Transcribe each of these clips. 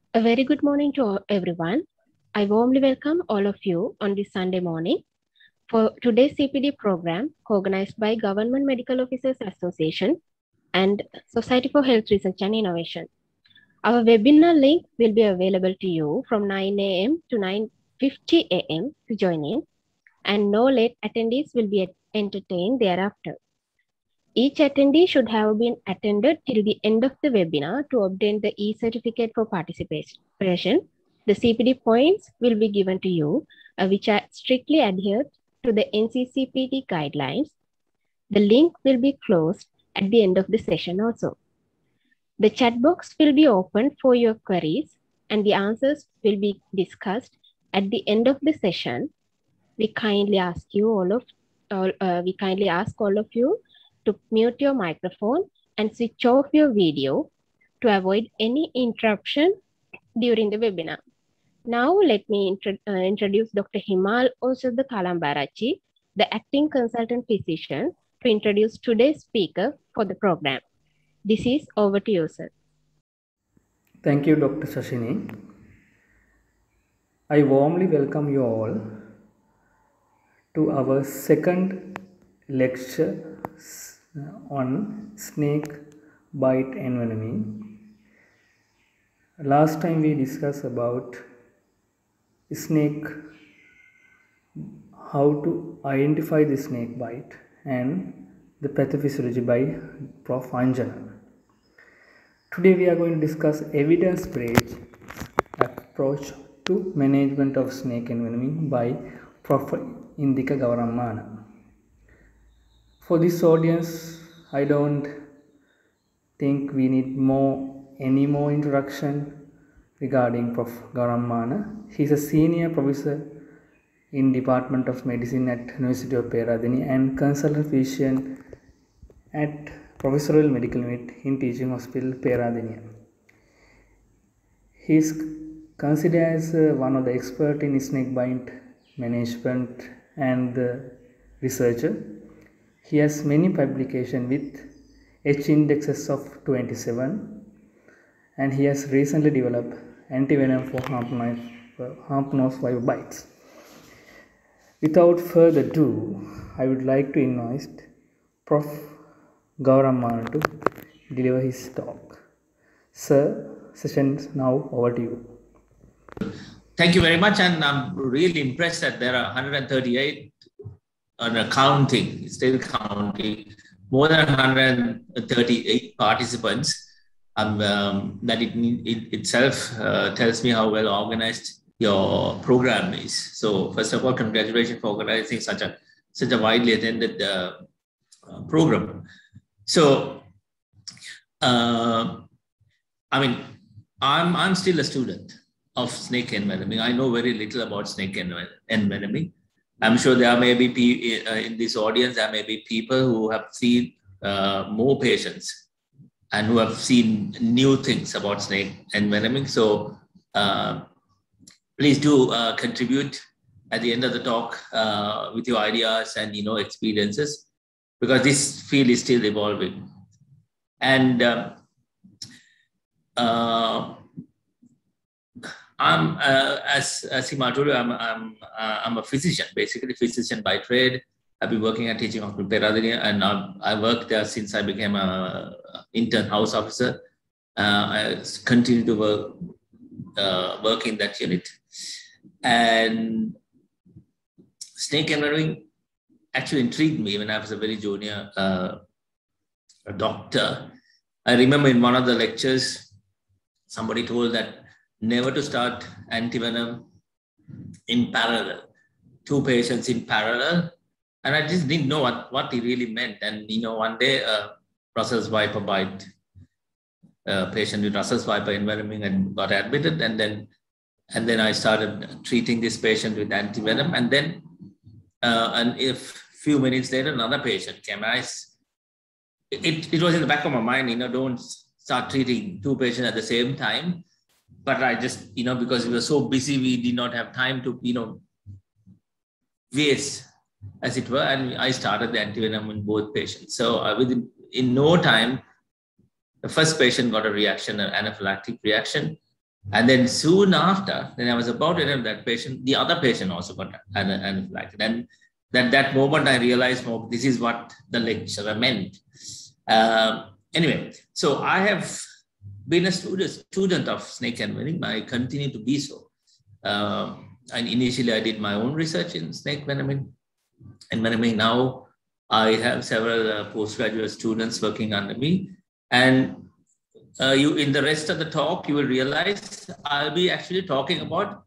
A very good morning to everyone. I warmly welcome all of you on this Sunday morning for today's CPD program organized by Government Medical Officers Association and Society for Health Research and Innovation. Our webinar link will be available to you from 9 a.m. to 9:50 a.m. to join in, and no late attendees will be entertained thereafter. Each attendee should have been attended till the end of the webinar to obtain the e-certificate for participation. The CPD points will be given to you, which are strictly adhered to the NCCPD guidelines. The link will be closed at the end of the session also. The chat box will be open for your queries and the answers will be discussed at the end of the session. We kindly ask all of you to mute your microphone and switch off your video to avoid any interruption during the webinar. Now, let me introduce Dr. Himal Oshada Kalambarachi, the acting consultant physician, to introduce today's speaker for the program. This is over to you, sir. Thank you, Dr. Sashini. I warmly welcome you all to our second lecture on snake bite envenoming. Last time we discussed about snake, how to identify the snake bite and the pathophysiology by Prof. Anjana. Today we are going to discuss evidence-based approach to management of snake envenoming by Prof. Indika Gavarammana. For this audience, I don't think we need any more introduction regarding Prof. Gavarammana. He is a senior professor in Department of Medicine at University of Peradeniya and consultant physician at Professorial Medical Unit in Teaching Hospital Peradeniya. He is considered as one of the experts in snake bite management and researcher. He has many publications with H indexes of 27 and he has recently developed antivenom for harpnose bites. Without further ado, I would like to invite Prof. Gavarammana to deliver his talk. Sir, session is now over to you. Thank you very much, and I'm really impressed that there are 138 on counting, still counting, more than 138 participants. That it itself tells me how well organized your program is. So first of all, congratulations for organizing such a widely attended program. So, I'm still a student of snake envenoming. I know very little about snake envenoming. I'm sure there may be in this audience, there may be people who have seen more patients and who have seen new things about snake envenoming. So please do contribute at the end of the talk with your ideas and experiences, because this field is still evolving. And I'm, as Himal told you, I'm a physician, basically physician by trade. I've been working at Teaching Hospital Peradeniya, and I worked there since I became an intern house officer. I continue to work in that unit. And snake envenoming actually intrigued me when I was a very junior doctor. I remember in one of the lectures, somebody told that never to start antivenom in parallel, 2 patients in parallel. And I just didn't know what he really meant. And, one day, Brussels viper bite, patient with Brussels viper envenoming and got admitted. And then I started treating this patient with antivenom. And then, a few minutes later, another patient came. It was in the back of my mind, don't start treating 2 patients at the same time. But I just, because we were so busy, we did not have time to, waste, as it were. And I started the antivenom in both patients. So in no time, the first patient got a reaction, an anaphylactic reaction. And then soon after, then I was about to tell that patient, the other patient also got anaphylaxis. And that moment I realized, oh, this is what the lecturer meant. Anyway, so I have been a student of snake envenoming. I continue to be so. And initially I did my own research in snake envenoming. Now I have several postgraduate students working under me. And you, in the rest of the talk, you will realize I'll be actually talking about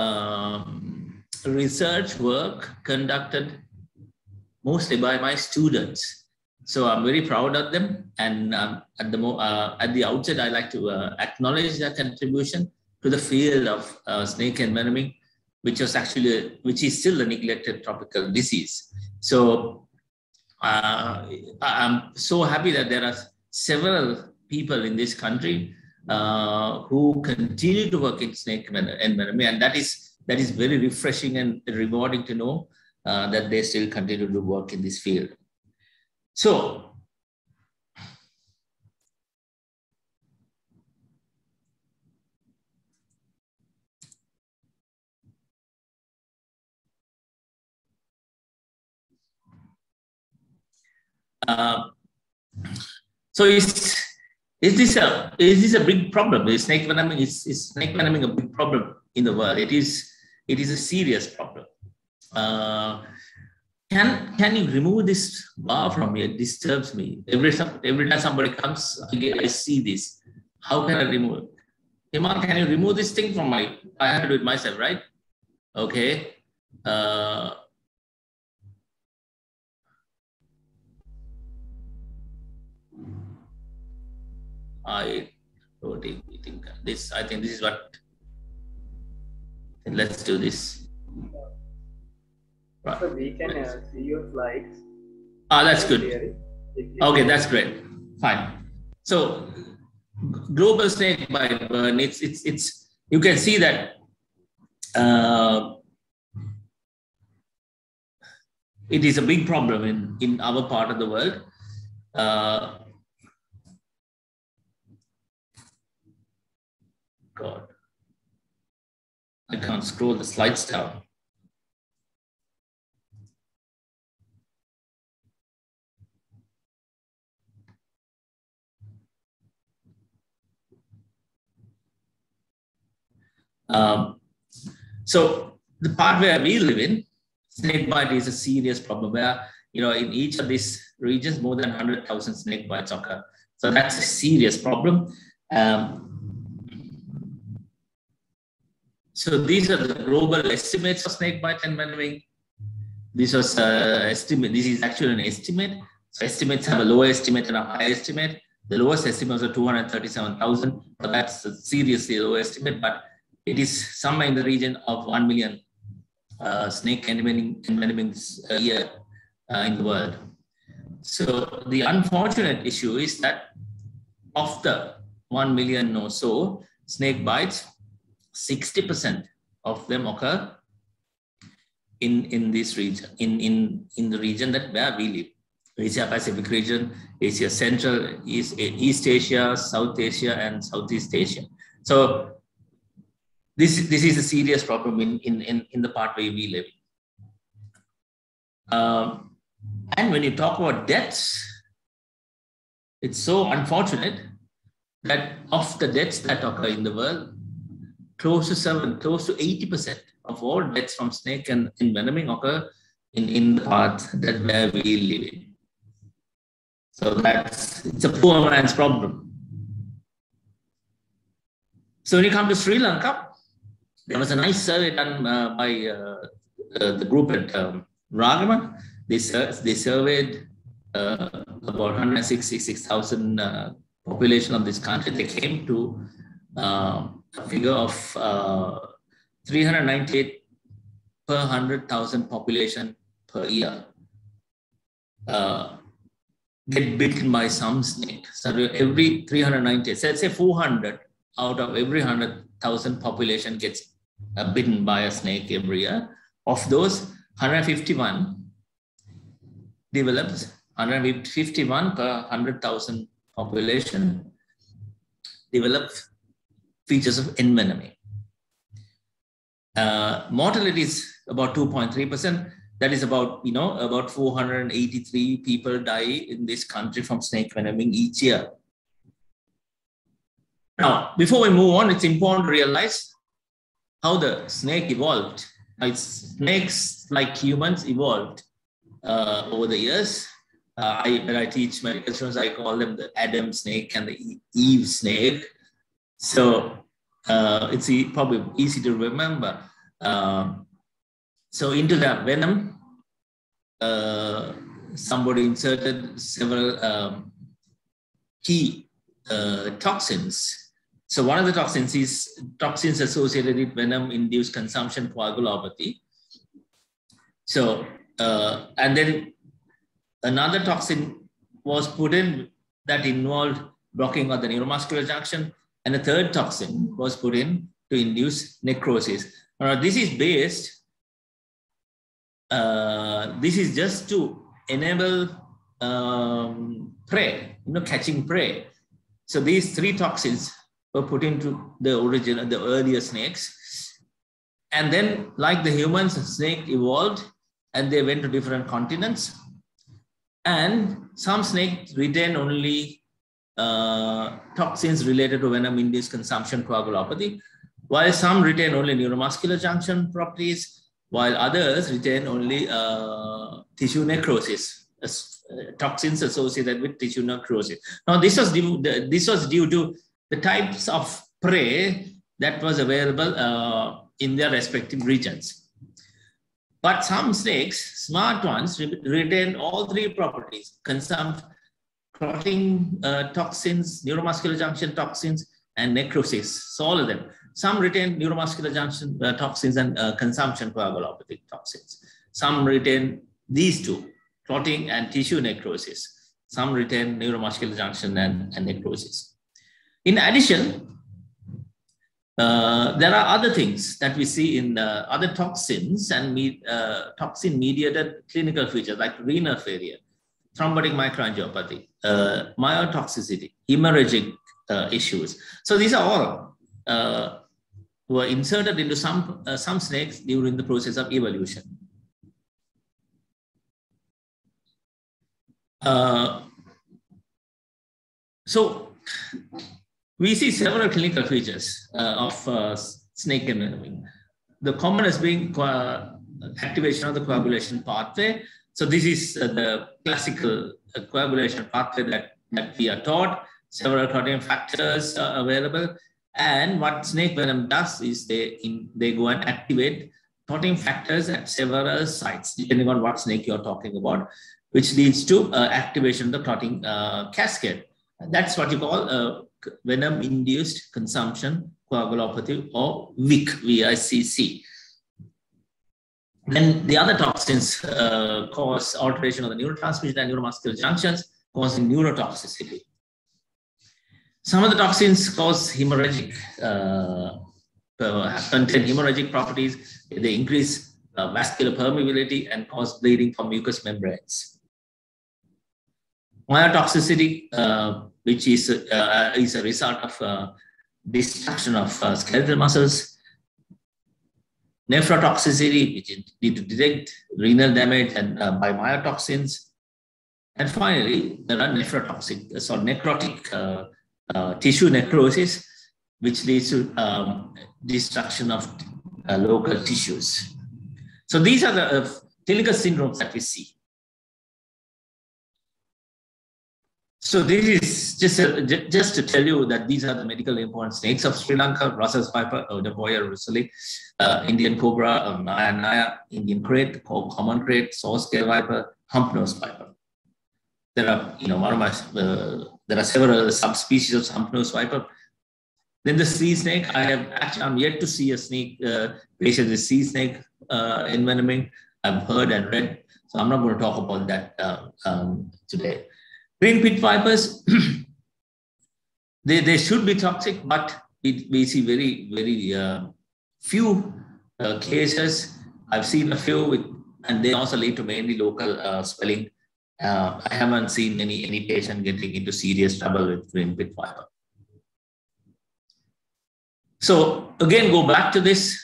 research work conducted mostly by my students. So I'm very proud of them. And at the outset, I like to acknowledge their contribution to the field of snake envenoming, which is still a neglected tropical disease. So I'm so happy that there are several people in this country who continue to work in snake envenoming, and that is very refreshing and rewarding to know that they still continue to work in this field. So is this a big problem? Is snake envenoming a big problem in the world? It is a serious problem. Can you remove this bar from me? It disturbs me. Every time somebody comes, I see this. How can I remove it? Iman, can you remove this thing from my? I have to do it myself, right? Okay. I think this. I think this is what. Let's do this. Right. So we can see your slides. That's good. Okay, that's great. Fine. So global snake bite burn. It's. You can see that. It is a big problem in our part of the world. God, I can't scroll the slides down. So the part where we live in, snake bite is a serious problem where, in each of these regions, more than 100,000 snake bites occur. So that's a serious problem. So these are the global estimates of snake bite envenoming. This was estimate. This is actually an estimate. So estimates have a lower estimate and a high estimate. The lowest estimate was 237,000. So that's a seriously low estimate, but it is somewhere in the region of 1 million snake envenomings a year in the world. So the unfortunate issue is that of the 1 million or so snake bites, 60% of them occur in this region, in the region where we live. Asia Pacific region, Asia Central, East Asia, South Asia, and Southeast Asia. So this is a serious problem in the part where we live. And when you talk about deaths, it's so unfortunate that of the deaths that occur in the world, close to 80% of all deaths from snake envenoming occur in the part that where we live in. So it's a poor man's problem. So when you come to Sri Lanka, there was a nice survey done by the group at Ragama. They surveyed about 166,000 population of this country. They came to a figure of 398 per 100,000 population per year get bitten by some snake. So every 390, so let's say 400 out of every 100,000 population gets bitten by a snake every year. Of those, 151 develops, 151 per 100,000 population develops features of envenoming. Mortality is about 2.3%. That is about, about 483 people die in this country from snake venoming each year. Now, before we move on, it's important to realize how the snake evolved. Snakes, like humans, evolved over the years. When I teach medical students, I call them the Adam snake and the Eve snake. So it's probably easy to remember. So into the venom, somebody inserted several key toxins. So one of the toxins is toxins associated with venom-induced consumption coagulopathy. So, and then another toxin was put in that involved blocking of the neuromuscular junction, and a third toxin was put in to induce necrosis. This is based, this is just to enable prey, catching prey. So these three toxins were put into the earlier snakes. And then, like the humans, the snake evolved and they went to different continents. And some snakes retain only toxins related to venom-induced consumption coagulopathy, while some retain only neuromuscular junction properties, while others retain only tissue necrosis, toxins associated with tissue necrosis. Now, this was due to the types of prey that was available in their respective regions. But some snakes, smart ones, retain all three properties: clotting toxins, neuromuscular junction toxins, and necrosis. So all of them. Some retain neuromuscular junction toxins and consumption coagulopathy toxins. Some retain these two, clotting and tissue necrosis. Some retain neuromuscular junction and necrosis. In addition, there are other things that we see in other toxins and toxin-mediated clinical features like renal failure, thrombotic microangiopathy, myotoxicity, hemorrhagic issues. So these are all were inserted into some snakes during the process of evolution. So we see several clinical features of snake envenoming. The commonest being activation of the coagulation pathway. So this is the classical coagulation pathway that we are taught. Several clotting factors are available. And what snake venom does is they go and activate clotting factors at several sites, depending on what snake you're talking about, which leads to activation of the clotting cascade. That's what you call venom-induced consumption coagulopathy, or VIC, VICC. Then the other toxins cause alteration of the neurotransmission and neuromuscular junctions, causing neurotoxicity. Some of the toxins cause hemorrhagic, contain hemorrhagic properties. They increase vascular permeability and cause bleeding from mucous membranes. Myotoxicity, which is a result of destruction of skeletal muscles. Nephrotoxicity, which is due to detect renal damage and by myotoxins. And finally, there are necrotic tissue necrosis, which leads to destruction of local tissues. So these are the clinical syndromes that we see. So this is just to tell you that these are the medically important snakes of Sri Lanka: Russell's viper, Odoboya russelli, Indian cobra, Naya, Indian crate, common crate, saw-scale viper, hump-nosed viper. There are, there are several subspecies of hump-nosed viper. Then the sea snake. I'm yet to see a snake patient with sea snake envenoming. I've heard and read, so I'm not going to talk about that today. Green pit vipers, they should be toxic, but we see very few cases. I've seen a few, and they also lead to mainly local swelling. I haven't seen any patient getting into serious trouble with green pit viper. So again, go back to this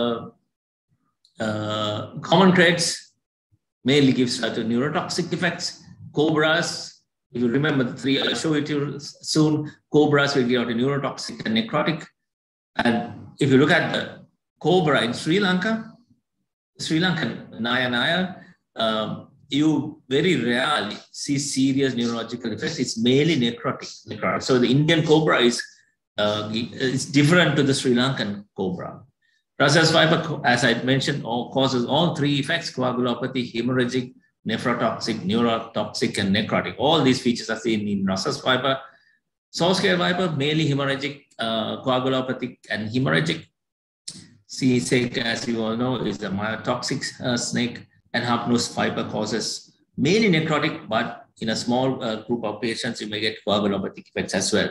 common traits mainly gives rise to neurotoxic effects. Cobras, if you remember the three, I'll show it to you soon. Cobras will give out a neurotoxic and necrotic. And if you look at the cobra in Sri Lanka, Sri Lankan Naya, you very rarely see serious neurological effects. It's mainly necrotic. So the Indian cobra is different to the Sri Lankan cobra. Russell's viper, as I mentioned, causes all three effects: coagulopathy, hemorrhagic, nephrotoxic, neurotoxic, and necrotic. All these features are seen in Russell's viper. Saw-scale viper, mainly hemorrhagic, coagulopathic, and hemorrhagic. Sea snake, as you all know, is the myotoxic snake, and hook-nosed viper causes mainly necrotic, but in a small group of patients, you may get coagulopathic effects as well.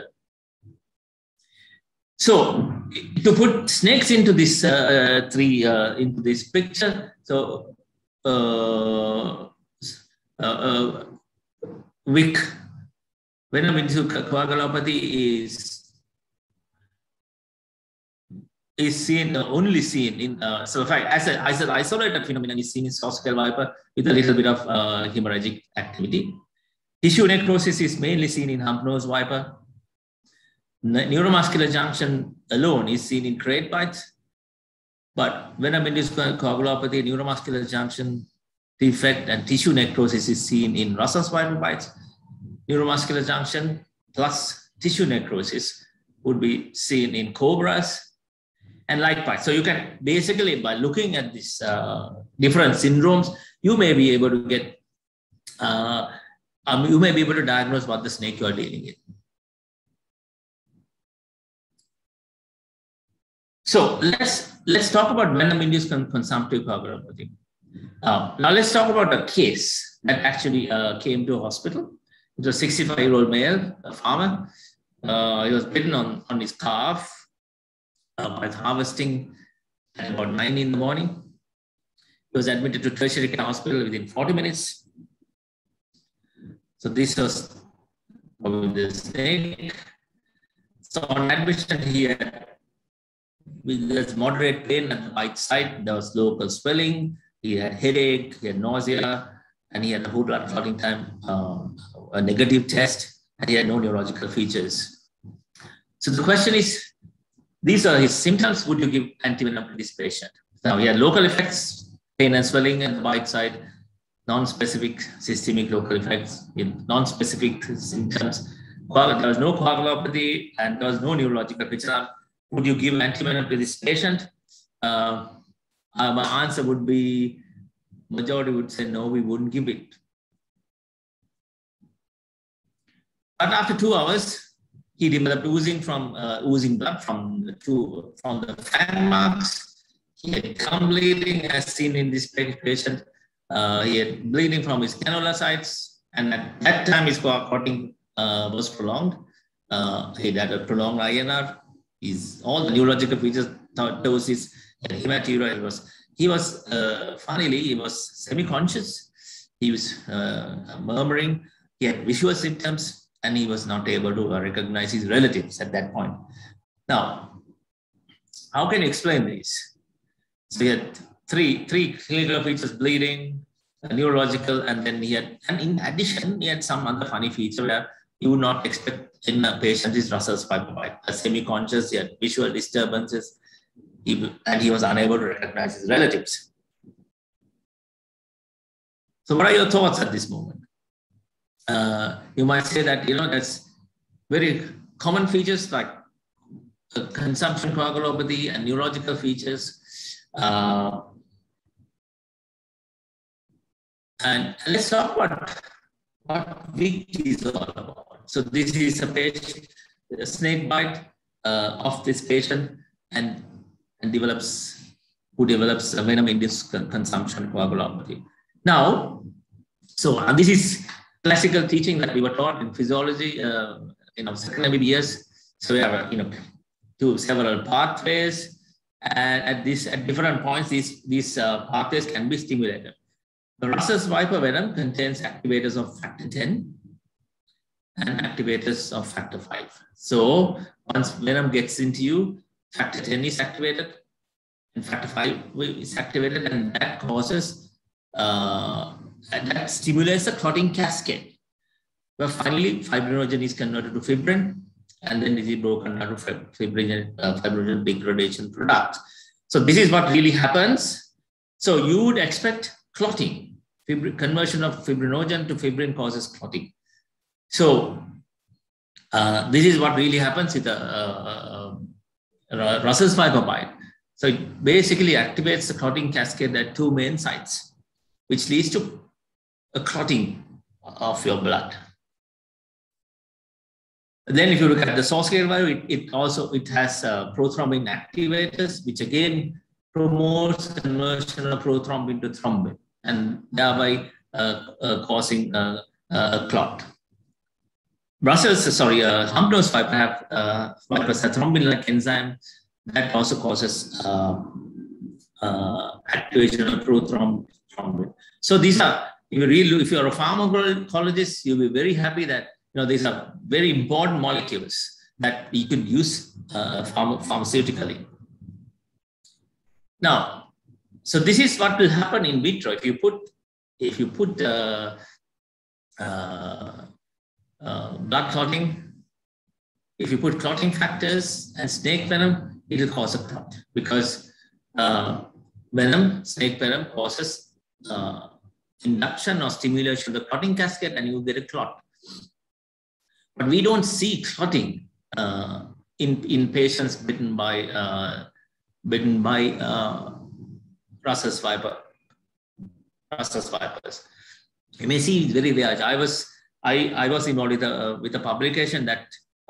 So, to put snakes into this into this picture, so Vic, venom into coagulopathy is only seen in so in fact as an isolated phenomenon is seen in saw-scale viper with a little bit of hemorrhagic activity. Tissue necrosis is mainly seen in hump-nosed viper. Neuromuscular junction alone is seen in crate bites, but venom-induced coagulopathy, neuromuscular junction defect, and tissue necrosis is seen in Russell's viper bites. Neuromuscular junction plus tissue necrosis would be seen in cobras and light bites. So you can basically, by looking at these different syndromes, you may be able to get, you may be able to diagnose what the snake you are dealing with. So let's talk about venom-induced consumptive coagulopathy. Now let's talk about a case that actually came to a hospital. It was a 65-year-old male, a farmer. He was bitten on his calf by harvesting at about 9 in the morning. He was admitted to tertiary care hospital within 40 minutes. So this was the snake. So on admission, he had with moderate pain at the right side. There was local swelling. He had headache, he had nausea, and he had a whole blood clotting time, a negative test, and he had no neurological features. So the question is, these are his symptoms. Would you give antivenom to this patient? Now he had local effects, pain and swelling at the right side, non-specific systemic local effects, non-specific symptoms. There was no coagulopathy and there was no neurological picture. Would you give antivenom to this patient? My answer would be, majority would say no, we wouldn't give it. But after 2 hours, he developed oozing blood from the fang marks. He had gum bleeding, as seen in this patient. He had bleeding from his cannula sites, and at that time his clotting was prolonged. He had a prolonged INR. All the neurological features, ptosis, and hematuria. Funnily, he was semi-conscious. He was murmuring. He had visual symptoms, and he was not able to recognize his relatives at that point. Now, how can you explain this? So he had three clinical features: bleeding, neurological, and then and in addition, he had some other funny feature where you would not expect in a patient is Russell's viper bite. Semi-conscious, he had visual disturbances, and he was unable to recognize his relatives. So what are your thoughts at this moment? You might say that, that's very common features like consumption coagulopathy and neurological features. And let's talk about what Vic is all about. So this is a snake bite of this patient and who develops a venom-induced consumption coagulopathy. Now, so this is classical teaching that we were taught in physiology, second MBBS. So we have, several pathways, and at different points, these pathways can be stimulated. The Russell's viper venom contains activators of factor 10 and activators of factor 5. So once venom gets into you, factor 10 is activated, and factor 5 is activated, and that causes, and that stimulates the clotting cascade, where finally fibrinogen is converted to fibrin, and then it is broken down to fibrinogen degradation product. So this is what really happens. So you would expect clotting. Conversion of fibrinogen to fibrin causes clotting. So this is what really happens with Russell's fiber bind. So it basically activates the clotting cascade at two main sites, which leads to a clotting of your blood. Then if you look at the source clear value, it has prothrombin activators, which again promotes conversion of prothrombin to thrombin, and thereby causing a clot. Humpnose fiber fibers have thrombin-like enzyme that also causes activation of prothrombin. So these are, if you're a pharmacologist, you'll be very happy that these are very important molecules that you could use pharmaceutically. Now, so this is what will happen in vitro. If you put blood clotting, if you put clotting factors and snake venom, it will cause a clot, because snake venom causes induction or stimulation of the clotting cascade, and you get a clot. But we don't see clotting in patients bitten by Russell's vipers. You may see it's very rare. I was involved with a publication that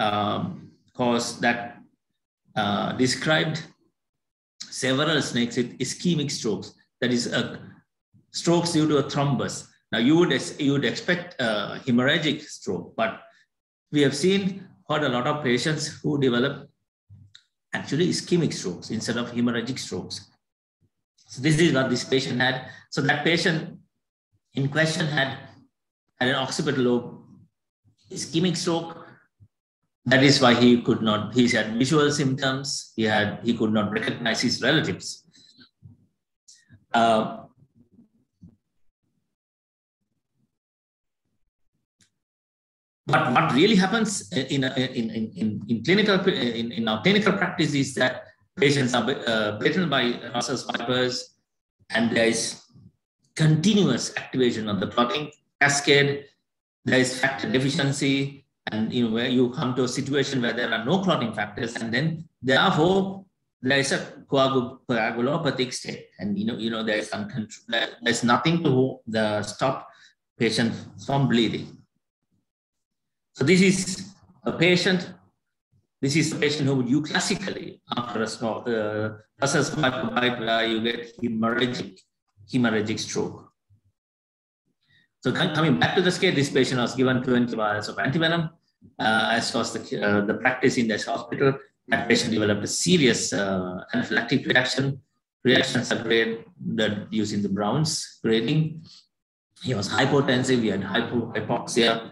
described several snakes with ischemic strokes. That is, strokes due to a thrombus. Now you would expect a hemorrhagic stroke, but we have seen quite a lot of patients who develop actually ischemic strokes instead of hemorrhagic strokes. So this is what this patient had. So that patient in question had an occipital lobe ischemic stroke. That is why he had visual symptoms. He could not recognize his relatives. But what really happens in our clinical practice is that patients are bitten by Russell's vipers, and there is continuous activation of the clotting cascade. There is factor deficiency, and where you come to a situation where there are no clotting factors, and then therefore there is a coagulopathic state, and there is there's nothing to stop patient from bleeding. So this is a patient. This is a patient who you classically, after a stroke, Russell's viper bite, where you get hemorrhagic stroke. So coming back to the scale, this patient was given 20 vials of antivenom, as was the practice in this hospital. That patient developed a serious anaphylactic reaction. Reactions are graded using the Brown's grading. He was hypotensive. He had hypoxia.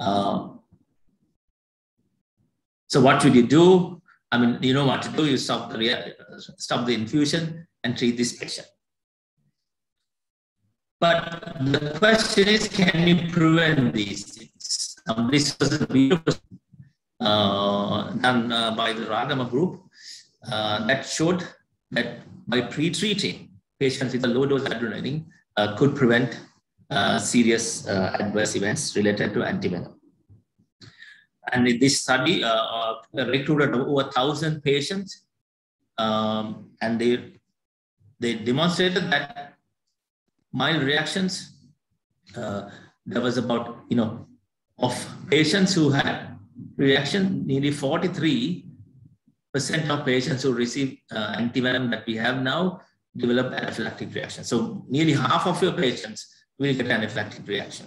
So what should you do? I mean, you know what to do. You stop the infusion and treat this patient. But the question is, can you prevent these things? This was a video done by the Ragama group that showed that by pre-treating patients with a low dose adrenaline could prevent serious adverse events related to antivenom. And in this study, recruited over 1,000 patients, and they demonstrated that mild reactions. There was about, of patients who had reaction, nearly 43% of patients who received antivenom that we have now develop anaphylactic reaction. So nearly half of your patients will get anaphylactic reaction.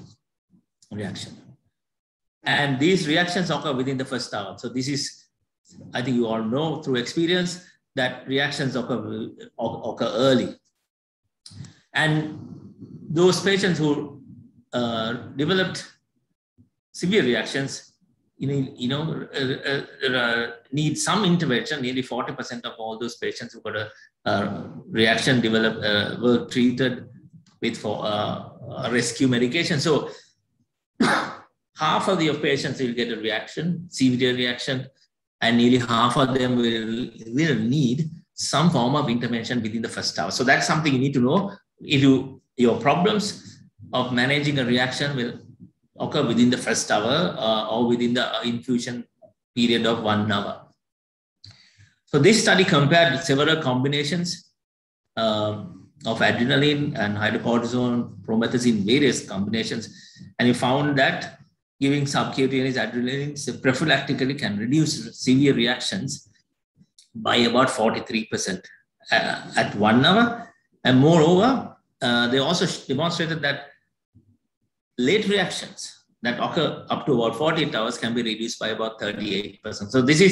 And these reactions occur within the first hour. So this is, I think you all know through experience that reactions occur early. And those patients who developed severe reactions, need some intervention. Nearly 40% of all those patients who got a reaction were treated with rescue medication. So half of the patients will get a reaction, severe reaction, and nearly half of them will need some form of intervention within the first hour. So that's something you need to know. If your problems of managing a reaction will occur within the first hour or within the infusion period of 1 hour. So this study compared several combinations of adrenaline and hydrocortisone, promethazine, various combinations, and you found that giving subcutaneous adrenaline prophylactically can reduce severe reactions by about 43% at 1 hour. And moreover, they also demonstrated that late reactions that occur up to about 48 hours can be reduced by about 38%. So this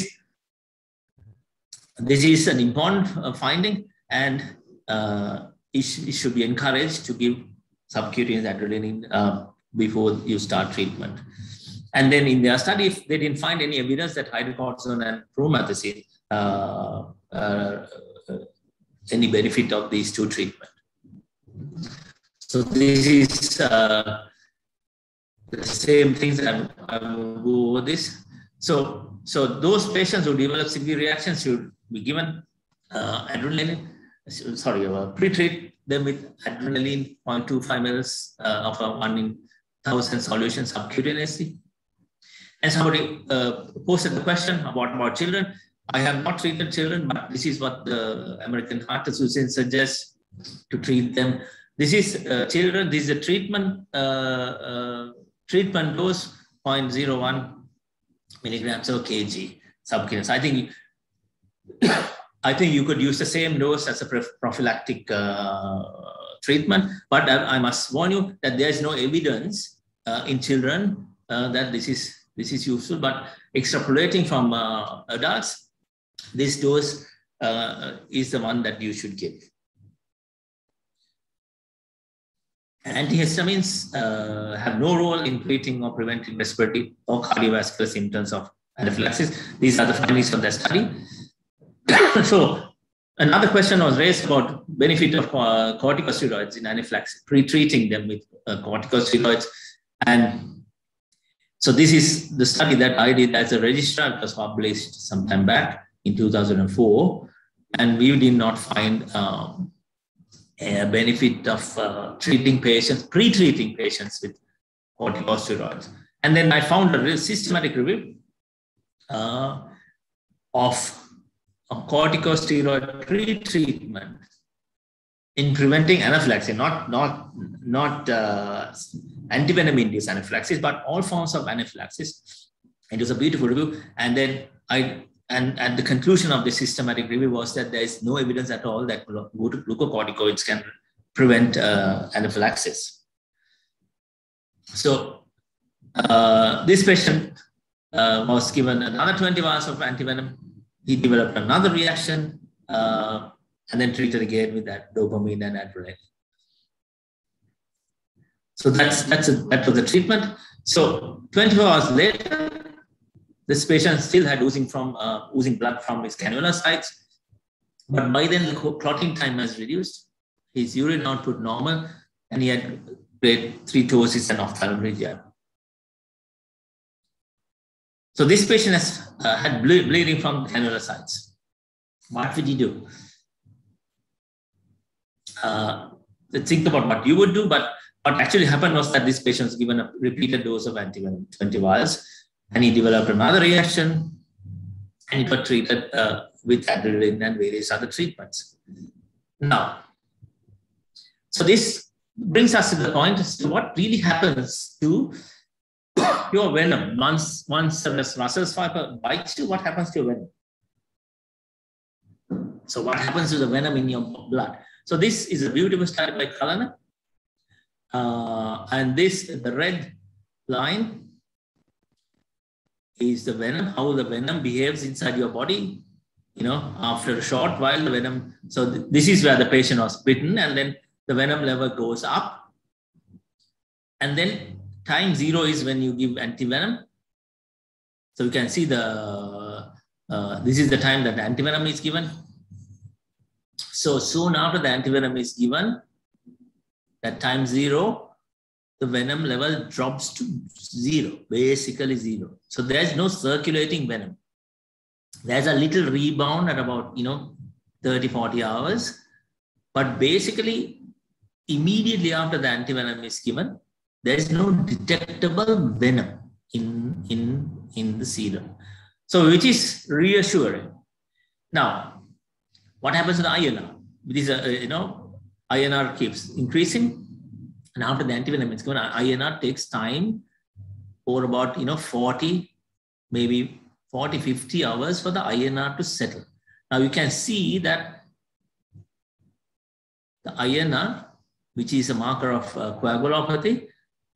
is an important finding, and it should be encouraged to give subcutaneous adrenaline before you start treatment. And then in their study, if they didn't find any evidence that hydrocortisone and promethazine any benefit of these two treatments. So this is the same things. I will go over this. So those patients who develop severe reactions should be given adrenaline. Pre-treat them with adrenaline 0.25 mL of a 1 in 1,000 solution subcutaneously. And somebody posted the question about children. I have not treated children, but this is what the American Heart Association suggests to treat them. This is children. This is a treatment dose 0.01 milligrams per kg subcutaneous. I think you could use the same dose as a prophylactic treatment, but I must warn you that there is no evidence in children that this is useful. But extrapolating from adults, this dose is the one that you should give. Antihistamines have no role in treating or preventing respiratory or cardiovascular symptoms of anaphylaxis. These are the findings of the study. So another question was raised about benefit of corticosteroids in anaphylaxis, pre-treating them with corticosteroids. And so this is the study that I did as a registrar. It was published some time back in 2004, and we did not find a benefit of pre-treating patients with corticosteroids. And then I found a real systematic review of corticosteroid pre-treatment in preventing anaphylaxis, not antivenom-induced anaphylaxis, but all forms of anaphylaxis. It was a beautiful review. And then at the conclusion of the systematic review was that there is no evidence at all that glucocorticoids can prevent anaphylaxis. So this patient was given another 20 hours of antivenom. He developed another reaction and then treated again with that dopamine and adrenaline. So that was the treatment. So 24 hours later, this patient still had oozing blood from his cannula sites, but by then the clotting time has reduced. His urine output normal, and he had grade 3 ptosis and ophthalmoplegia. So this patient has had bleeding from cannula sites. What did he do? Let's think about what you would do, but what actually happened was that this patient was given a repeated dose of antivenom, 20 vials, and he developed another reaction, and he got treated with adrenaline and various other treatments. Now, so this brings us to the point as to what really happens to your venom. Once Russell's fiber bites you, what happens to your venom? So what happens to the venom in your blood? So this is a beautiful study by Kalana. And the red line is the venom, how the venom behaves inside your body, after a short while, the venom. So this is where the patient was bitten, and then the venom level goes up. And then time 0 is when you give antivenom. So you can see this is the time that the antivenom is given. So soon after the antivenom is given, at time 0, the venom level drops to 0, basically 0. So there's no circulating venom. There's a little rebound at about 30, 40 hours. But basically, immediately after the antivenom is given, there is no detectable venom in the serum. So which is reassuring. Now, what happens to the INR? This INR keeps increasing, and after the antivenom is given, INR takes time for about 40, maybe 40, 50 hours for the INR to settle. Now you can see that the INR, which is a marker of coagulopathy,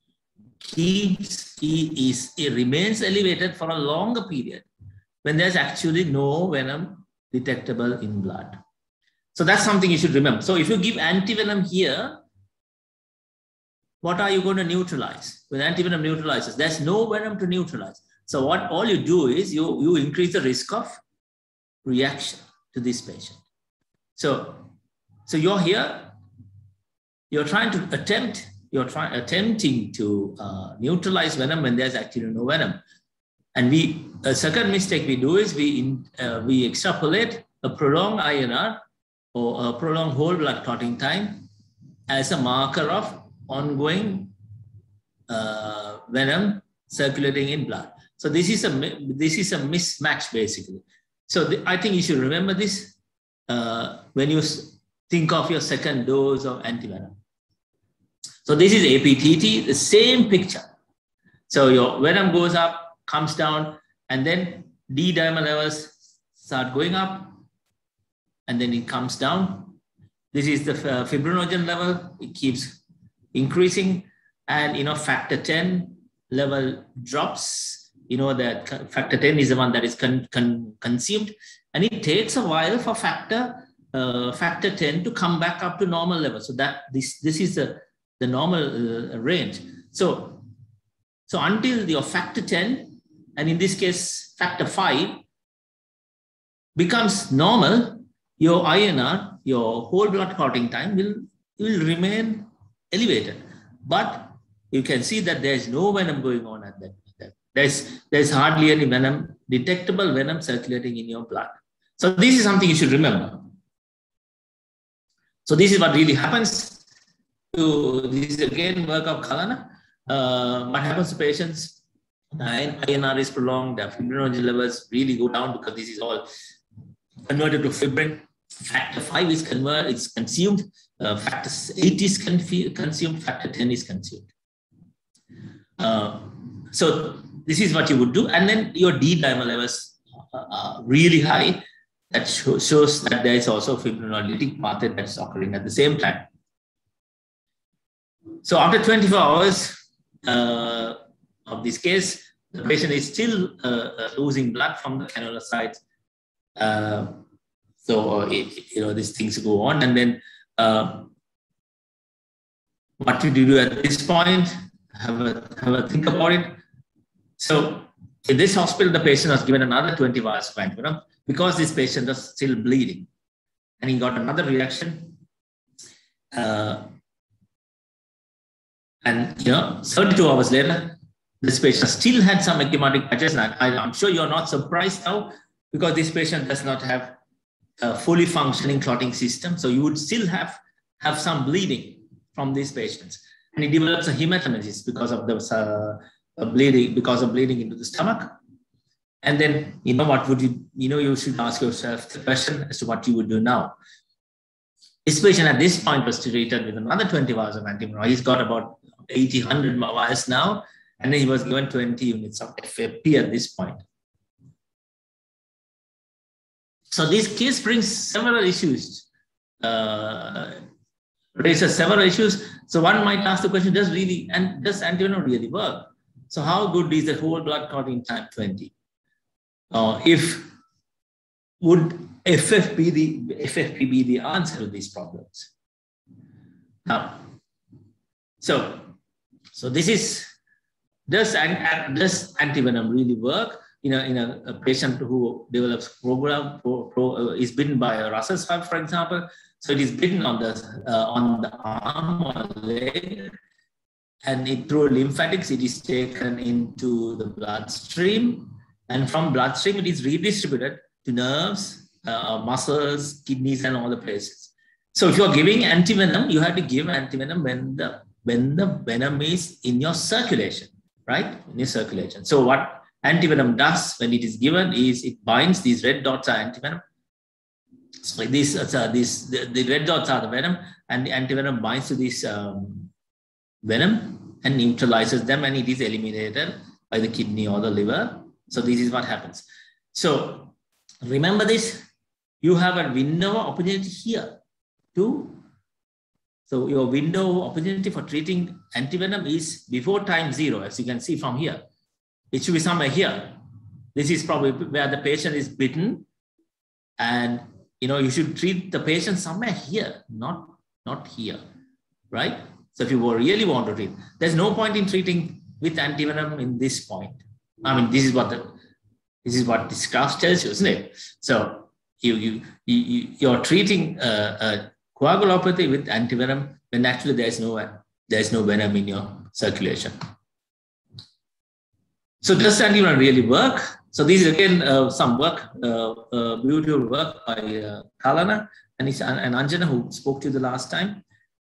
it remains elevated for a longer period when there's actually no venom detectable in blood. So that's something you should remember. So if you give antivenom here, what are you going to neutralize? When antivenom neutralizes, there's no venom to neutralize. So what all you do is you increase the risk of reaction to this patient. So you're here, you're attempting to neutralize venom when there's actually no venom. And a second mistake we do is we extrapolate a prolonged INR or a prolonged whole blood clotting time as a marker of ongoing venom circulating in blood. So this is a mismatch basically. So I think you should remember this when you think of your second dose of antivenom. So this is APTT, the same picture. So your venom goes up, comes down, and then D-dimer levels start going up, and then it comes down. This is the fibrinogen level. It keeps increasing, and factor 10 level drops. That factor 10 is the one that is consumed, and it takes a while for factor 10 to come back up to normal level. So that this is the normal range. So until your factor 10, and in this case factor 5, becomes normal, your INR, your whole blood clotting time will remain elevated. But you can see that there is no venom going on at that. There's hardly any venom, detectable venom circulating in your blood. So this is something you should remember. So this is what really happens. This is again work of Kalana. What happens to patients? INR is prolonged, their fibrinogen levels really go down because this is all converted to fibrin. Factor 5 is consumed. Factor 8 is consumed. Factor 10 is consumed. So this is what you would do. And then your D-dimer levels are really high. That shows that there is also fibrinolytic pathway that's occurring at the same time. So after 24 hours of this case, the patient is still losing blood from the cannula site. These things go on. And then what do you do at this point? Have a think about it. So in this hospital, the patient was given another 20 hours of antivenom because this patient was still bleeding, and he got another reaction. And 32 hours later, this patient still had some ecchymotic patches. And I'm sure you're not surprised now because this patient does not have a fully functioning clotting system. So you would still have some bleeding from these patients. And he develops a hematemesis because of the bleeding into the stomach. And then, what would you should ask yourself the question as to what you would do now. This patient at this point was treated with another 20 hours of antivenom. He's got about 100 hours now, and then he was given 20 units of FFP at this point. So this case brings several issues, raises several issues. So one might ask the question, does antivenom really work? So how good is the whole blood clotting time 20? Would FFP be the answer to these problems? Now, so this is, does antivenom really work? in a patient who develops is bitten by a Russell's fiber, for example. So it is bitten on the arm or leg, and through lymphatics, it is taken into the bloodstream, and from bloodstream, it is redistributed to nerves, muscles, kidneys, and all the places. So if you are giving antivenom, you have to give antivenom when the venom is in your circulation, right? In your circulation. So what antivenom does when it is given is it binds. These red dots are antivenom. So the red dots are the venom, and the antivenom binds to this venom and neutralizes them, and it is eliminated by the kidney or the liver. So this is what happens. So remember this, you have a window of opportunity here too. So your window of opportunity for treating antivenom is before time 0, as you can see from here. It should be somewhere here. This is probably where the patient is bitten, and you should treat the patient somewhere here, not here, right? So if you really want to treat, there's no point in treating with antivenom in this point. I mean, this is what this graph tells you, isn't it? So you're treating a coagulopathy with antivenom when actually there's no venom in your circulation. So does antivenom really work? So this is again some work, beautiful work by Kalana and Anjana, who spoke to you the last time.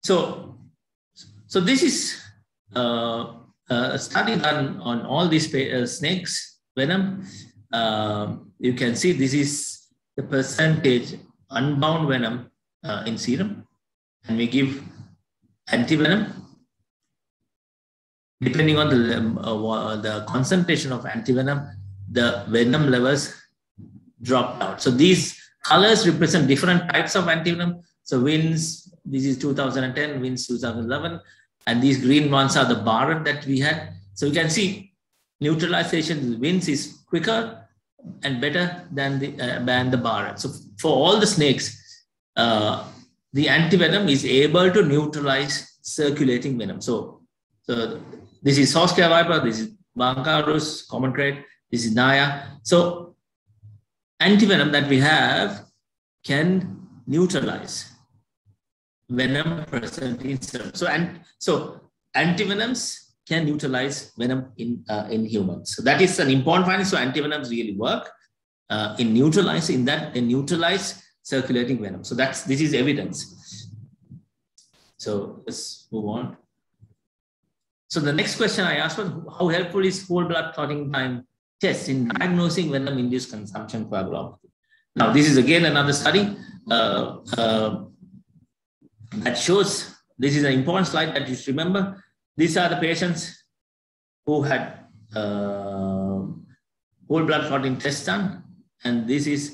So this is a study done on all these snakes venom. You can see this is the percentage unbound venom in serum, and we give antivenom. Depending on the concentration of antivenom, the venom levels drop out. So these colors represent different types of antivenom. So WINS, this is 2010, WINS 2011, and these green ones are the Barrett that we had. So you can see neutralization, WINS is quicker and better than the Barrett. So for all the snakes, the antivenom is able to neutralize circulating venom. So this is Horsehair viper, this is Bancarus, common trait, this is Naya. So antivenom that we have can neutralize venom present in serum. So antivenoms can neutralize venom in humans. So that is an important finding. So antivenoms really work in neutralize circulating venom. So this is evidence. So let's move on. So the next question I asked was, how helpful is whole blood clotting time test in diagnosing venom-induced consumption coagulopathy? Now, this is again another study that shows, this is an important slide that you should remember. These are the patients who had whole blood clotting test done, and this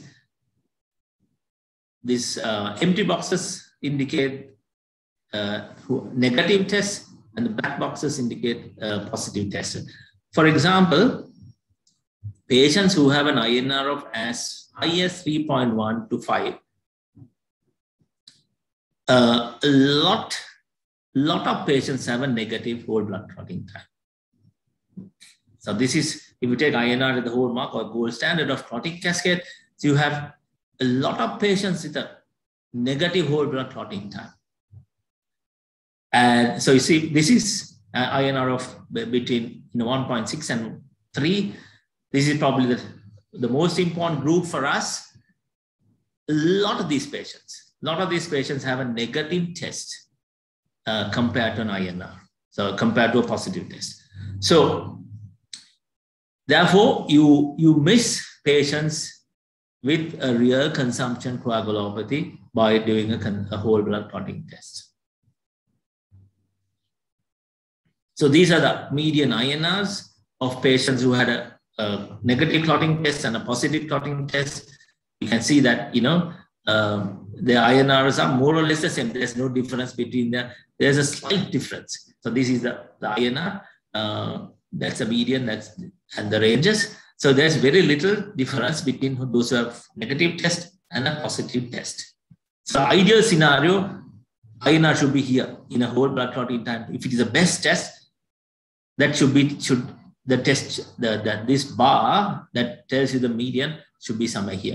empty boxes indicate negative tests, and the black boxes indicate positive tests. For example, patients who have an INR of as high as 3.1 to 5, a lot of patients have a negative whole blood clotting time. So this is, if you take INR as the hallmark or gold standard of clotting cascade, so you have a lot of patients with a negative whole blood clotting time. And so you see, this is INR of between 1.6 and 3. This is probably the most important group for us. A lot of these patients have a negative test compared to an INR, so compared to a positive test. So therefore, you miss patients with a real consumption coagulopathy by doing a whole blood clotting test. So these are the median INRs of patients who had a negative clotting test and a positive clotting test. You can see that, the INRs are more or less the same. There's no difference between them. There's a slight difference. So this is the INR. That's a median, and the ranges. So there's very little difference between those who have negative test and a positive test. So ideal scenario, INR should be here in a whole blood clotting time. If it is the best test, that should the test, this bar that tells you the median should be somewhere here.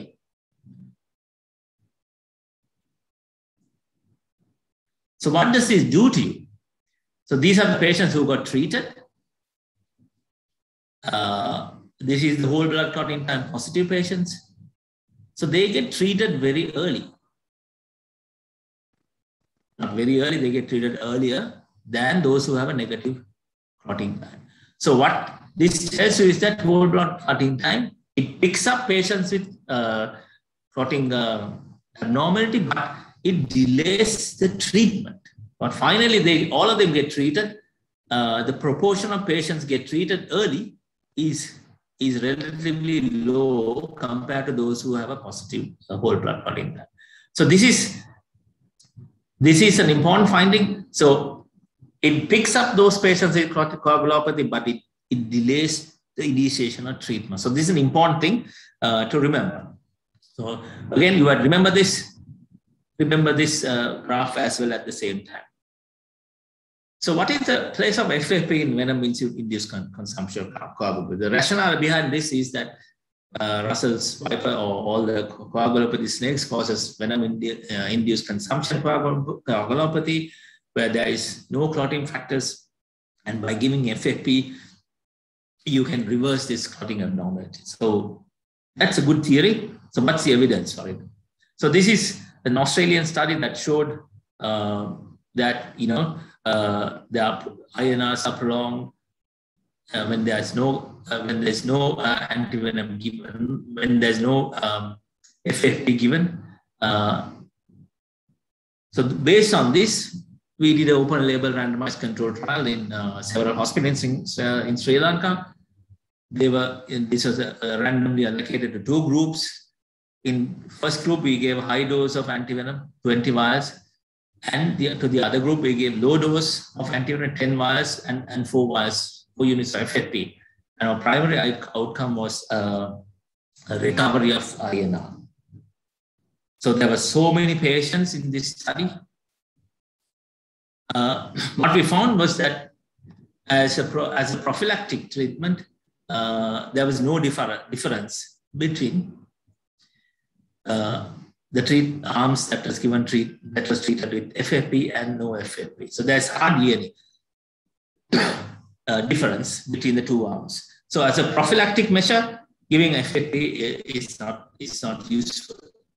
So what does this do to you? So these are the patients who got treated. This is the whole blood clotting time positive patients. So they get treated very early. Not very early, they get treated earlier than those who have a negative clotting time. So what this tells you is that whole blood clotting time, it picks up patients with clotting abnormality, but it delays the treatment. But finally, all of them get treated. The proportion of patients get treated early is relatively low compared to those who have a positive whole blood clotting time. So this is an important finding. So it picks up those patients with coagulopathy, but it delays the initiation of treatment. So this is an important thing to remember. So again, you would remember this graph as well at the same time. So what is the place of FFP in venom-induced consumption of coagulopathy? The rationale behind this is that Russell's viper or all the coagulopathy snakes causes venom-induced consumption of coagulopathy, where there is no clotting factors. And by giving FFP, you can reverse this clotting abnormality. So that's a good theory. So what's the evidence for it? So this is an Australian study that showed that, the INRs are prolonged when there's no antivenom given, when there's no FFP given. So based on this, we did an open label randomized control trial in several hospitals in Sri Lanka. This was randomly allocated to two groups. In first group, we gave a high dose of antivenom, 20 vials. And to the other group, we gave low dose of antivenom, 10 vials and 4 vials, 4 units of FFP. And our primary outcome was a recovery of INR. So there were so many patients in this study. What we found was that as a prophylactic treatment, there was no difference between the arms that was treated with FFP and no FFP. So there's hardly any difference between the two arms. So as a prophylactic measure, giving FFP is not useful.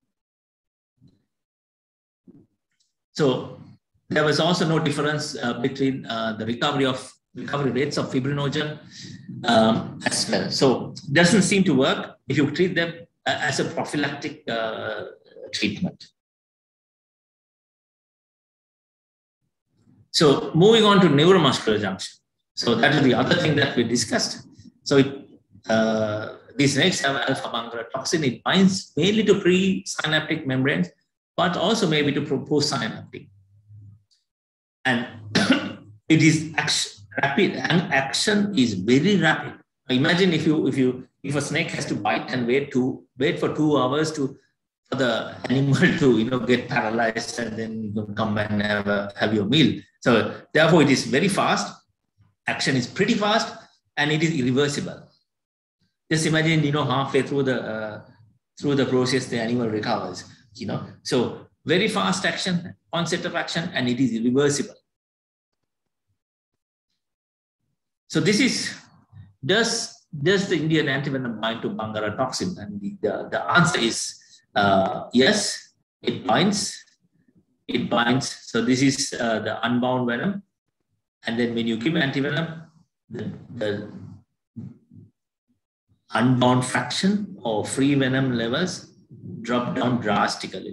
So there was also no difference between the recovery rates of fibrinogen as well. So it doesn't seem to work if you treat them as a prophylactic treatment. So moving on to neuromuscular junction. So that is the other thing that we discussed. So these snakes have alpha-Bangara toxin. It binds mainly to pre-synaptic membranes, but also maybe to postsynaptic. And it is rapid, and action is very rapid. Imagine if a snake has to bite and wait for 2 hours for the animal to get paralyzed and then come and have your meal. So therefore, it is very fast. Action is pretty fast, and it is irreversible. Just imagine, halfway through the process, the animal recovers. So very fast action, onset of action, and it is irreversible. So this is, does the Indian antivenom bind to Bangara toxin? And the answer is yes, it binds. It binds. So this is the unbound venom. And then when you give antivenom, the unbound fraction or free venom levels drop down drastically.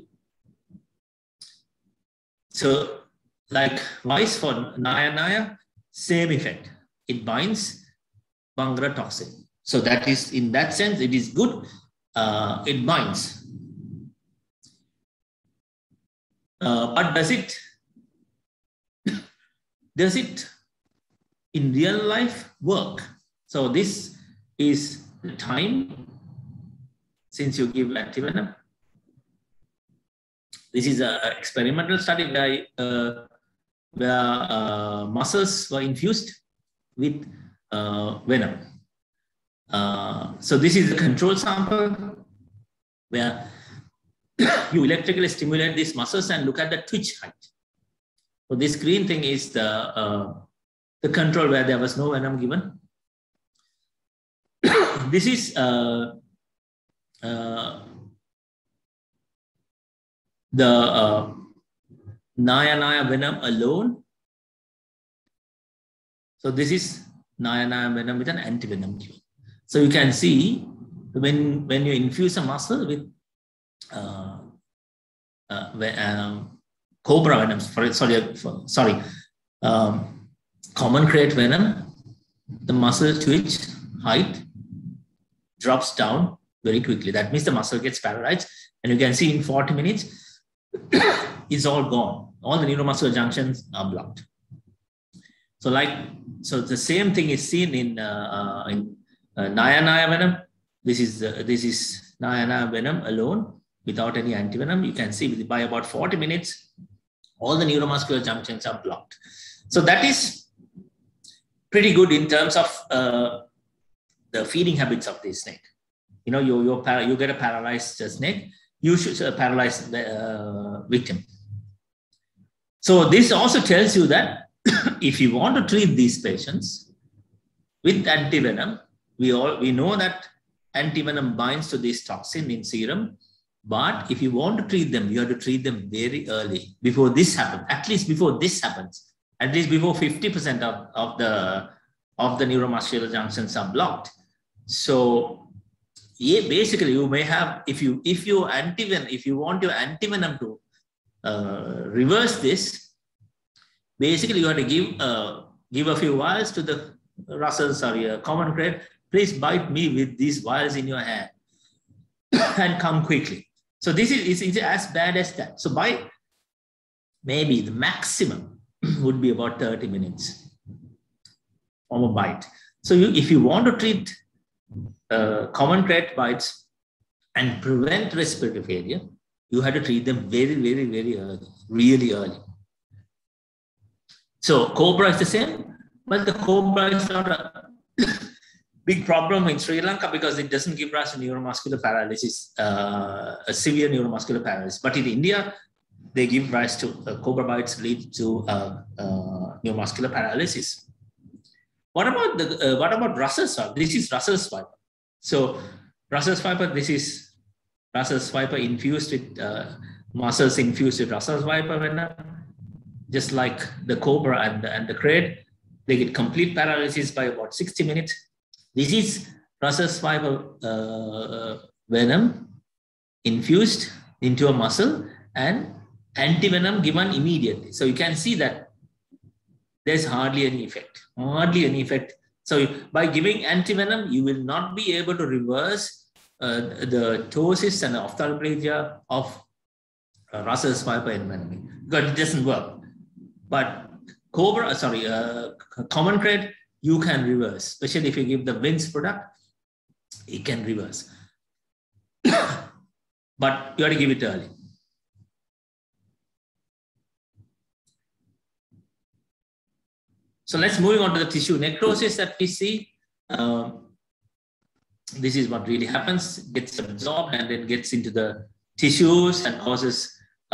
So likewise for Naya, same effect. It binds Bangara toxin. So that is, in that sense, it is good. It binds. But does it in real life work? So this is the time since you give antivenom. This is an experimental study where muscles were infused with venom. So this is the control sample where you electrically stimulate these muscles and look at the twitch height. So this green thing is the control where there was no venom given. This is the Naya venom alone. So this is Naya venom with an antivenom given. So you can see when you infuse a muscle with cobra venom, common crate venom, the muscle twitch height drops down very quickly. That means the muscle gets paralyzed, and you can see in 40 minutes, it's all gone. All the neuromuscular junctions are blocked. So the same thing is seen in Naya venom. This is Naya venom alone without any antivenom. You can see by about 40 minutes, all the neuromuscular junctions are blocked. So that is pretty good in terms of the feeding habits of this snake. You know, you get a paralyzed snake, you should paralyze the victim. So this also tells you that if you want to treat these patients with antivenom, we know that antivenom binds to this toxin in serum. But if you want to treat them, you have to treat them very early, before this happens, at least before this happens, at least before 50% of the neuromuscular junctions are blocked. So yeah, basically you may have, if you want your antivenom to reverse this, basically you have to give a few vials to the Russell's or common crate. Please bite me with these vials in your hand and come quickly. So this is as bad as that. So by maybe the maximum would be about 30 minutes from a bite. So if you want to treat common crate bites and prevent respiratory failure, you have to treat them very, very, very early, really early. So cobra is the same, but the cobra is not a big problem in Sri Lanka because it doesn't give rise to neuromuscular paralysis, a severe neuromuscular paralysis. But in India, they give rise to cobra bites lead to neuromuscular paralysis. What about Russell's viper? This is Russell's viper. So Russell's viper, this is Russell's viper infused with muscles infused with Russell's viper venom. Just like the cobra and the crate, they get complete paralysis by about 60 minutes. This is Russell's viper venom infused into a muscle and antivenom given immediately. So you can see that there's hardly any effect. So by giving antivenom, you will not be able to reverse the ptosis and the ophthalmoplegia of Russell's viper envenoming because it doesn't work. But common crate, you can reverse, especially if you give the Vince product, it can reverse. But you have to give it early. So let's move on to the tissue necrosis that we see. This is what really happens, gets absorbed and then gets into the tissues and causes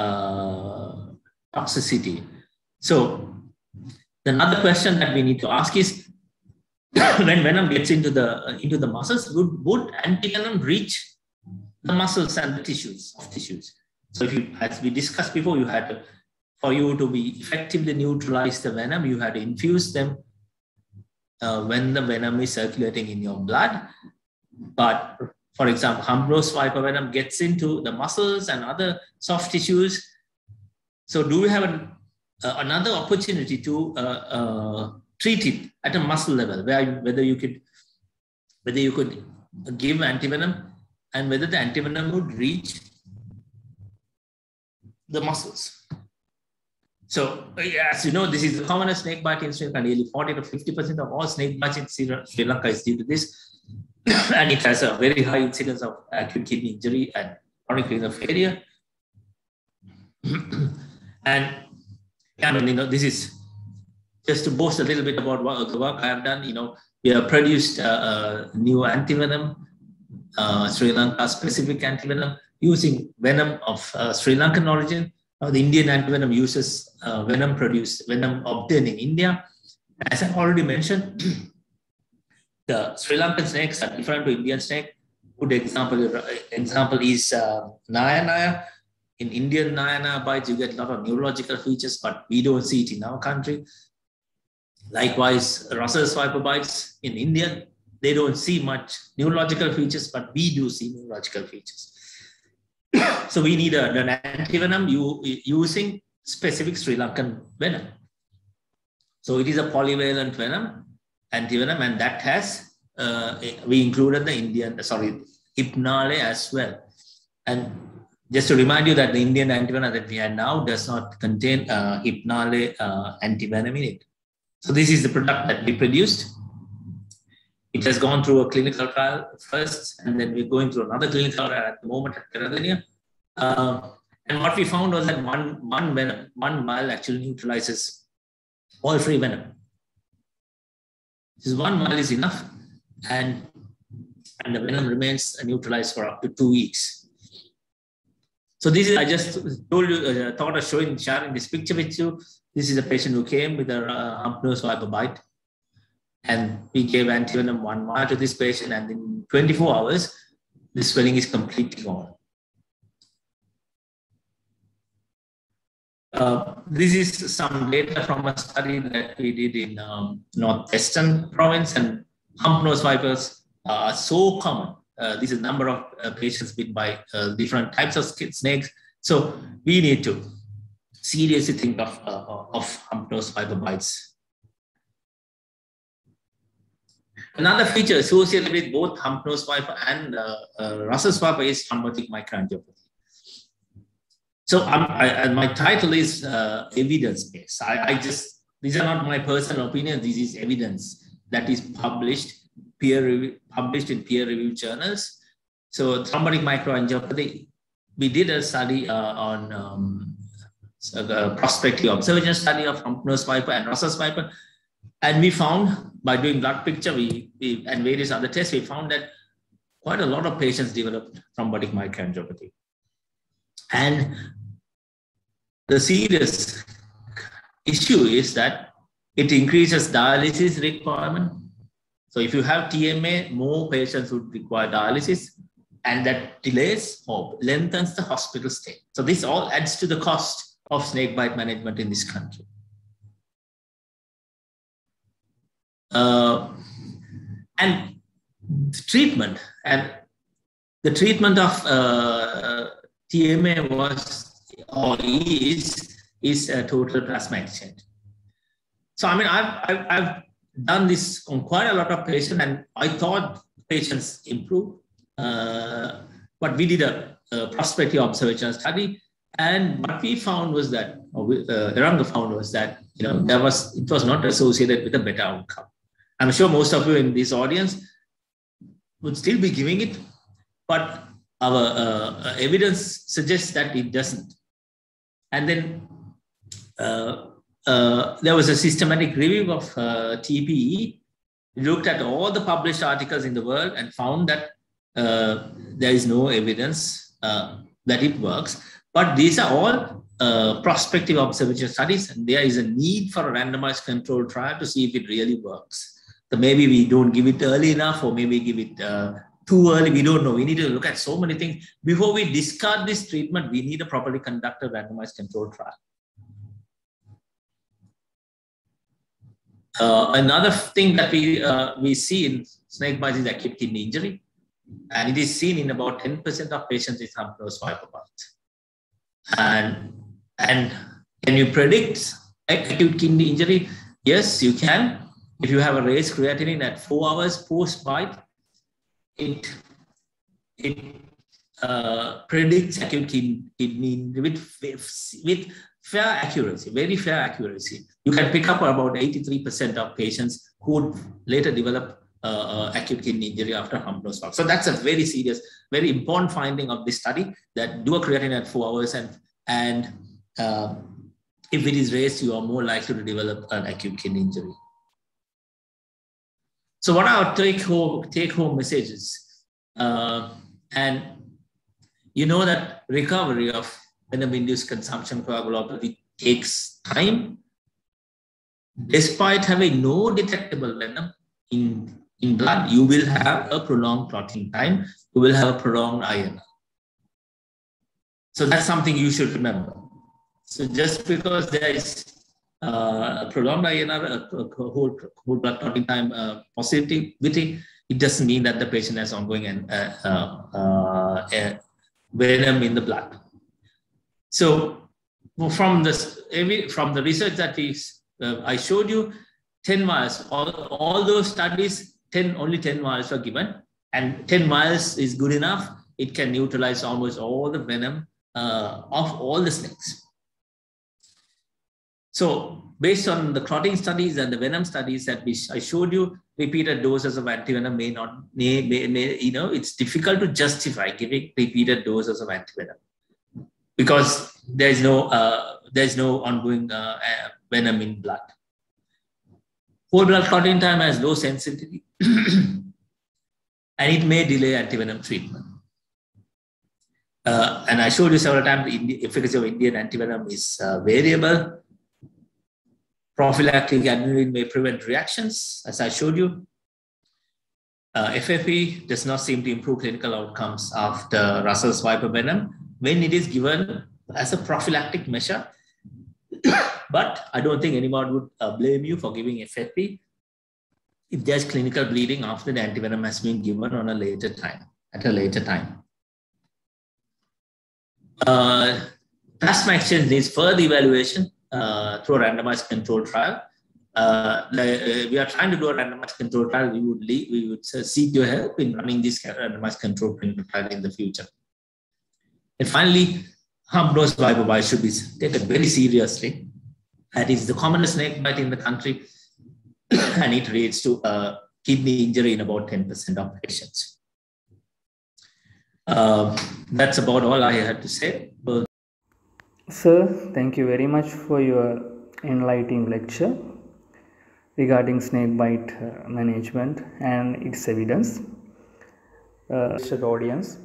toxicity. So another question that we need to ask is, when venom gets into the muscles, would antivenom reach the muscles and the tissues? So if you, as we discussed before, you had to, for you to be effectively neutralize the venom, you had to infuse them when the venom is circulating in your blood. But for example, Humbrose viper venom gets into the muscles and other soft tissues. So do we have another opportunity to treat it at a muscle level, whether you could give antivenom and whether the antivenom would reach the muscles? So as you know, this is the commonest snake bite in Sri Lanka. Nearly 40 to 50% of all snake bites in Sri Lanka is due to this. And it has a very high incidence of acute kidney injury and chronic renal failure. And I mean, this is just to boast a little bit about the work I have done, we have produced a new antivenom, Sri Lanka specific antivenom using venom of Sri Lankan origin. The Indian antivenom uses venom obtained in India. As I already mentioned, the Sri Lankan snakes are different to Indian snake. Good example is Naya. In Indian Naya bites, you get a lot of neurological features, but we don't see it in our country. Likewise, Russell's viper bites in India, they don't see much neurological features, but we do see neurological features. So we need an antivenom using specific Sri Lankan venom. So it is a polyvalent antivenom, and that has, we included the Hypnale as well. And just to remind you that the Indian antivenom that we have now does not contain Hypnale antivenom in it. So this is the product that we produced. It has gone through a clinical trial first, and then we're going through another clinical trial at the moment at Peradeniya. And what we found was that one mile actually neutralizes all free venom. This 1 mile is enough, and the venom remains neutralized for up to 2 weeks. So this is, I just told you, thought of sharing this picture with you. This is a patient who came with a hump-nose viper bite, and we gave antivenom 1 mile to this patient, and in 24 hours, the swelling is completely gone. This is some data from a study that we did in Northwestern province, and hump-nose vipers are so common. This is a number of patients bitten by different types of snakes. So we need to seriously think of hump-nose viper bites. Another feature associated with both hump-nose viper and Russell's viper is thrombotic microangiopathy. So my title is evidence-based. These are not my personal opinion. This is evidence that is published in peer-reviewed journals. So thrombotic microangiopathy, we did a study on a prospective observation study of hump-nose viper and Russell's viper. And we found, by doing blood picture and various other tests, we found that quite a lot of patients developed thrombotic microangiopathy. And the serious issue is that it increases dialysis requirement. So if you have TMA, more patients would require dialysis, and that delays or lengthens the hospital stay. So this all adds to the cost of snakebite management in this country. And treatment of TMA was or is a total plasma exchange. So I mean, I've done this on quite a lot of patients, and I thought patients improved. But we did a prospective observational study, and what we found was that, Eranga found was that, it was not associated with a better outcome. I'm sure most of you in this audience would still be giving it, but our evidence suggests that it doesn't. And then there was a systematic review of TPE. We looked at all the published articles in the world and found that there is no evidence that it works. But these are all prospective observation studies, and there is a need for a randomized controlled trial to see if it really works. So maybe we don't give it early enough, or maybe give it too early. We don't know. We need to look at so many things. Before we discard this treatment, we need a properly conducted randomized controlled trial. Another thing that we see in snake bites is acute kidney injury, and it is seen in about 10% of patients with hump-nose viper bites. And can you predict acute kidney injury? Yes, you can. If you have a raised creatinine at 4 hours post-bite, it predicts acute kidney injury with fair accuracy, very fair accuracy. You can pick up about 83% of patients who would later develop acute kidney injury after hump-nose viper. So that's a very serious, very important finding of this study, that do a creatinine at 4 hours, and if it is raised, you are more likely to develop an acute kidney injury. So what are our take-home messages? And you know that recovery of venom-induced consumption coagulopathy takes time. Despite having no detectable venom in blood, you will have a prolonged clotting time. You will have a prolonged INR. So that's something you should remember. So just because there is a prolonged INR, whole blood clotting time positivity, it doesn't mean that the patient has ongoing venom in the blood. So from the research that I showed you, 10 vials, all those studies, only 10 vials were given, and 10 vials is good enough. It can neutralize almost all the venom of all the snakes. So based on the clotting studies and the venom studies that I showed you, repeated doses of antivenom it's difficult to justify giving repeated doses of antivenom because there's no ongoing venom in blood. Whole blood clotting time has low sensitivity and it may delay antivenom treatment. And I showed you several times the efficacy of Indian antivenom is variable. Prophylactic aniline may prevent reactions, as I showed you. FFP does not seem to improve clinical outcomes after Russell's Viper venom when it is given as a prophylactic measure. But I don't think anyone would blame you for giving FFP if there's clinical bleeding after the antivenom has been given at a later time. Plasma exchange needs further evaluation through a randomized control trial. We are trying to do a randomized control trial. We would seek your help in running this randomized control clinical trial in the future. And finally, hump-nose viper bite should be taken very seriously. That is the commonest snake bite in the country, and it leads to kidney injury in about 10% of patients. That's about all I had to say. Sir, thank you very much for your enlightening lecture regarding snake bite management and its evidence. Audience,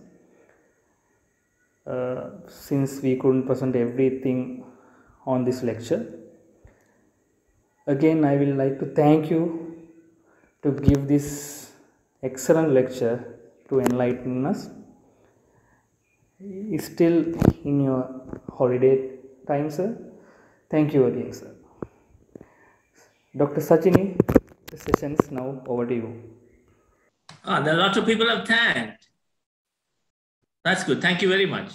since we couldn't present everything on this lecture, again I will like to thank you to give this excellent lecture to enlighten us. It's still in your holiday time, sir. Thank you again, sir. Dr. Sachini, the session is now over to you. There are lots of people have thanked. That's good. Thank you very much.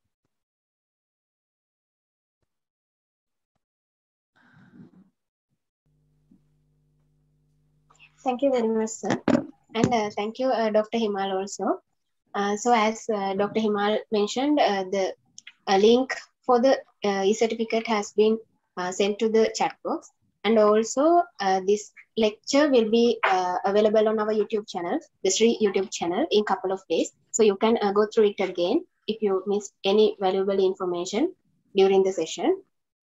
Thank you very much, sir. And thank you, Dr. Himal also. So as Dr. Himal mentioned, the link for the e-certificate has been sent to the chat box. And also this lecture will be available on our YouTube channel, the Sri YouTube channel, in a couple of days. So you can go through it again if you missed any valuable information during the session.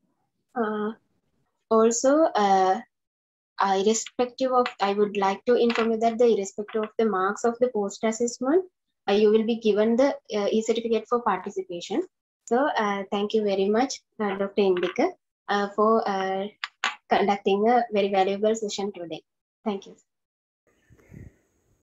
Also, irrespective of, I would like to inform you that irrespective of the marks of the post-assessment, you will be given the e-certificate for participation. So thank you very much, Dr. Indika, for conducting a very valuable session today. Thank you.